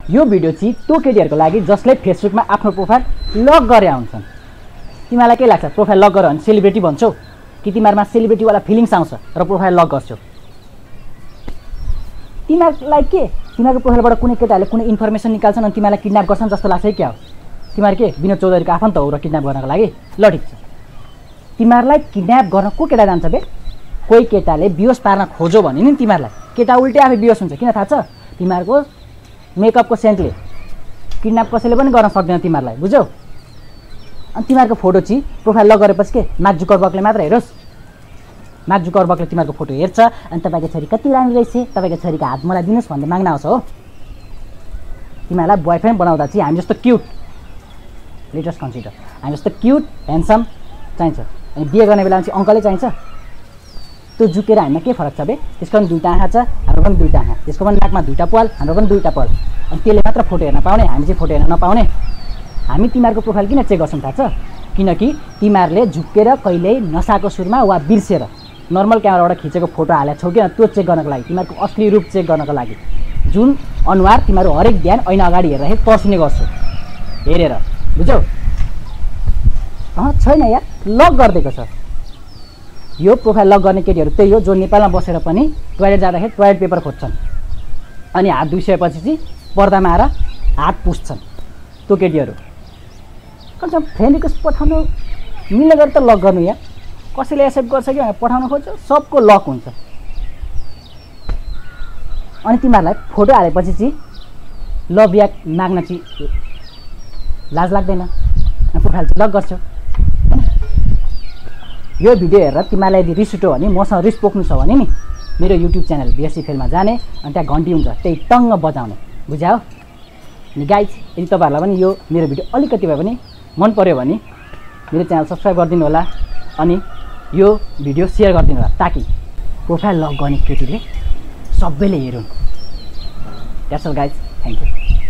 यो भिडियो चाहिँ त्यो केटीहरुको लागि जसले फेसबुकमा आफ्नो प्रोफाइल लक गरे आउँछन्। तिमीलाई के लाग्छ प्रोफाइल लक गर भने सेलिब्रिटी भन्छौ कि तिमीहरुमा सेलिब्रिटी वाला फिलिङ्स आउँछ र प्रोफाइल लक गर्छौ? तिमीहरुलाई के तिमीहरुको प्रोफाइलबाट कुनै केटाले कुनै इन्फर्मेसन निकाल्छन् अनि तिमीलाई किडन्याप गर्छन् जस्तो लाग्छ क्या हो? तिमीहरु के विनोद चौधरीको आफन्त हो र किडन्याप गर्नको लागि? ल ठिक छ, तिमीहरुलाई किडन्याप गर्न को केटा जान्छ बे? कोही केटाले बियोस पार्न खोज्यो भने नि तिमीहरुलाई केटा उल्टे आफै बियोस हुन्छ। किन थाहा छ? तिमीहरुको मेकअपको सेन्टले किडन्याप कसैले पनि गर्न सक्दैन तिमीहरुलाई, बुझ्यौ? अनि तिमीहरुको फोटो चाहिँ प्रोफाइल लक गरेपछि के मार्क जुकरबर्गले मात्र हेरोस्? मार्क जुकरबर्गले तिमीहरुको फोटो हेर्छ अनि तपाईको छोरी कति राम्रो रहेछ, तपाईको छोरीको हात मलाई दिनुस् भन्दै माग्न आउँछ हो? तिमीहरुलाई बोयफ्रेन्ड बनाउँदा चाहिँ हामी जस्तो क्यूट, लेटेस्ट कन्सिडर, हामी जस्तो क्यूट ह्यान्डसम चाहिन्छ। अनि बिहे गर्ने बेलामा चाहिँ अङ्कलै चाहिन्छ? त्यो झुकेर हामीमा के फरक छ बे? त्यसको पनि दुईटा आँखा छ, हाम्रो पनि दुईटा आँखा, त्यसको पनि नाकमा दुईटा पाल, हाम्रो पनि दुईटा पाल। अनि त्यसले मात्र फोटो हेर्न पाउने, हामी चाहिँ फोटो हेर्न नपाउने? हामी तिमीहरुको प्रोफाइल किन चेक गर्छौं थाहा छ? किनकि तिमीहरुले झुकेर कहिल्यै नसाको सुरमा वा बिर्सेर नर्मल क्यामेराबाट खिचेको फोटो हालेको छौ किन त्यो चेक गर्नको लागि, तिमीहरुको असली रूप चेक गर्नको लागि। जुन अनुहार तिमीहरु हरेक बिहान ऐना अगाडि हेरेर पर्सिने गर्छौ हेरेर, बुझ्यौ? छैन यार, लक गरिदिएको छ। यो प्रोफाइल लक गर्ने केटीहरु त्यही हो जो नेपालमा बसेर पनि टोयलेट जाँदाखेरि टोयलेट पेपर खोज्छन् अनि हात धुइसकेपछि चाहिँ पर्दामा आएर हात पुस्छन्। त्यो केटीहरु कम फ्रेन्ड रिक्वेस्ट पठाउनु मिल्ने गरी त लक गर्नु यार। कसैले एक्सेप्ट गर्छ कि पठाउन खोज्छ, सबको लक हुन्छ। अनि तिमीहरुलाई फोटो हालेपछि चाहिँ लभ ब्याक माग्न चाहिँ लाज लाग्दैन? प्रोफाइल चाहिँ लक गर्छौ। यो भिडियो हेरेर तिमीलाई यदि रिस उठ्यो भने, मसँग रिस पोख्नु छ भने नि मेरो युट्युब च्यानल बिएससी फेलमा जाने अनि त्यहाँ घन्टी हुन्छ त्यही टङ्ग बजाउने, बुझ्यौ? अनि गाइज यदि तपाईहरुलाई पनि यो मेरो भिडियो अलिकति भए पनि मन पर्यो भने मेरो च्यानल सब्स्क्राइब गरिदिनु होला अनि यो भिडियो शेयर गरिदिनु होला ताकि प्रोफाइल लक गर्ने केटीले सबैले हेरुन्। That's all guys, thank you.